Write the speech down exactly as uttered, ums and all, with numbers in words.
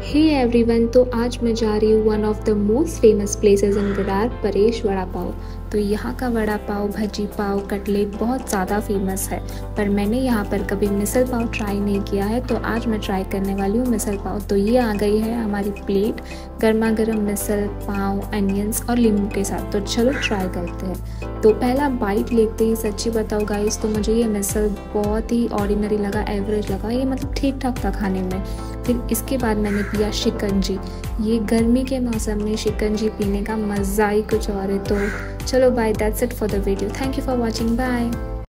Hey everyone, तो आज मैं जा रही हूँ one of the most famous places in Virar, Paresh vada pav. तो यहाँ का वड़ा पाव, भजी पाव, कटलेट बहुत ज़्यादा फेमस है, पर मैंने यहाँ पर कभी मिसल पाव ट्राई नहीं किया है। तो आज मैं ट्राई करने वाली हूँ मिसल पाव। तो ये आ गई है हमारी प्लेट, गर्मा गर्म मिसल पाव, अनियंस और नींबू के साथ। तो चलो ट्राई करते हैं। तो पहला बाइट लेते ही सच्ची बताओ गाइस, तो मुझे ये मिसल बहुत ही ऑर्डिनरी लगा, एवरेज लगा, ये मतलब ठीक ठाक था खाने में। फिर इसके बाद मैंने पिया शिकंजी। ये गर्मी के मौसम में शिकंजी पीने का मज़ा ही कुछ और है। तो चलो bye, that's it for the video. Thank you for watching, bye.